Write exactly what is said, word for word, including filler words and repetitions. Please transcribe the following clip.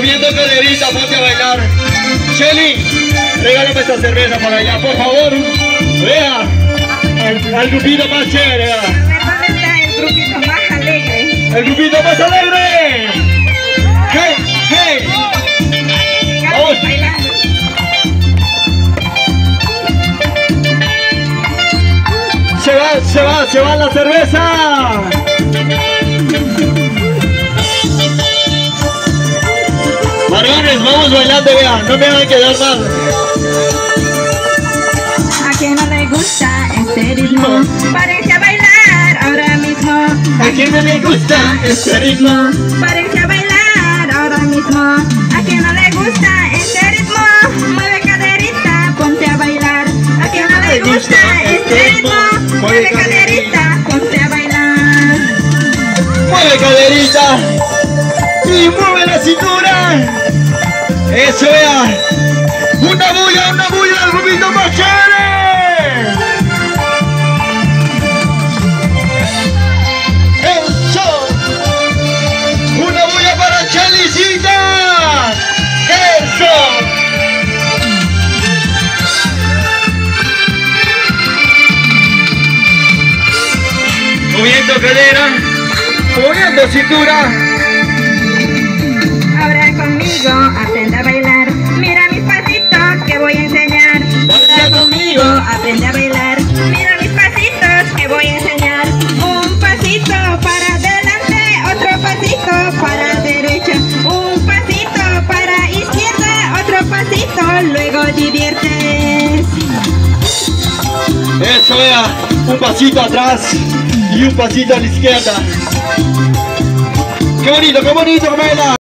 Moviendo caderita, ponte a bailar. Shelly, regálame esta cerveza para allá, por favor. Vea, al, al grupito más chévere. Vea. ¿Dónde está el grupito más alegre? El grupito más alegre. ¡Hey, hey! Vamos. Bailando. Se va, se va, se va la cerveza. Margones, vamos bailando, vean, no me van a quedar mal. ¿A quién no le gusta este ritmo? Párense a bailar ahora mismo. ¿A quién no le gusta este ritmo? Párense a bailar ahora mismo. ¿A quién no le gusta este ritmo? Mueve caderita, ponte a bailar. ¿A quién no le gusta este ritmo? Mueve caderita, ponte a bailar. Mueve caderita y mueve la cintura. Eso vea. Una bulla, una bulla, el grupito más chévere. Eso. Una bulla para Chelicita. Eso. Moviendo cadera, moviendo cintura. Ahora conmigo aprende a bailar. Mira mis pasitos que voy a enseñar. Baila conmigo. Aprende a bailar. Mira mis pasitos que voy a enseñar. Un pasito para adelante, otro pasito para derecha, un pasito para izquierda, otro pasito, luego diviertes. Eso vea, un pasito atrás y un pasito a la izquierda. Qué bonito, qué bonito, Camela.